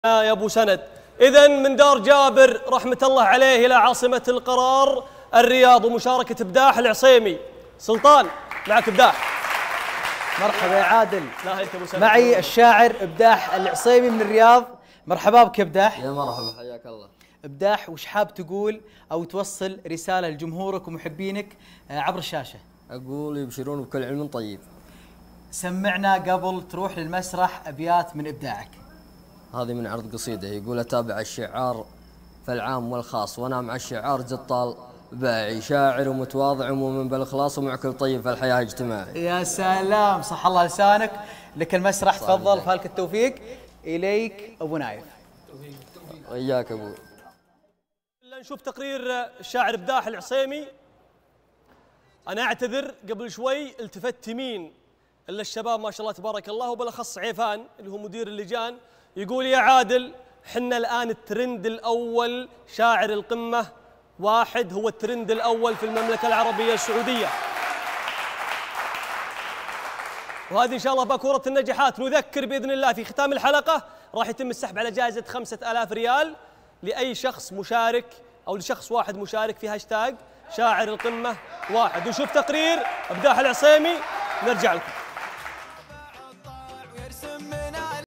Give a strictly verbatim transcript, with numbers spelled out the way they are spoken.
يا ابو سند. اذا من دار جابر رحمه الله عليه الى عاصمه القرار الرياض ومشاركه ابداح العصيمي. سلطان معك ابداح. مرحبا يا عادل. لا انت ابو سند. معي الشاعر ابداح العصيمي من الرياض. مرحبا بك ابداح. يا مرحبا حياك الله. ابداح، وش حاب تقول او توصل رساله لجمهورك ومحبينك عبر الشاشه؟ اقول يبشرون بكل علم طيب. سمعنا قبل تروح للمسرح ابيات من ابداعك. هذه من عرض قصيده يقول: اتابع الشعار فالعام والخاص وانا مع الشعار جطال باعي، شاعر ومتواضع ومؤمن بالاخلاص ومع كل طيب فالحياه اجتماعي. يا سلام، صح الله لسانك. لك المسرح، تفضل. فالك التوفيق. اليك ابو نايف. وياك ابوي. نشوف تقرير الشاعر ابداح العصيمي. انا اعتذر قبل شوي التفت يمين الا الشباب ما شاء الله تبارك الله، وبالاخص عيفان اللي هو مدير اللجان، يقول: يا عادل حنا الان الترند الاول، شاعر القمه واحد هو الترند الاول في المملكه العربيه السعوديه. وهذه ان شاء الله باكوره النجاحات. نذكر باذن الله في ختام الحلقه راح يتم السحب على جائزه خمسة آلاف ريال لاي شخص مشارك او لشخص واحد مشارك في هاشتاج شاعر القمه واحد. ونشوف تقرير ابداح العصيمي نرجع لكم.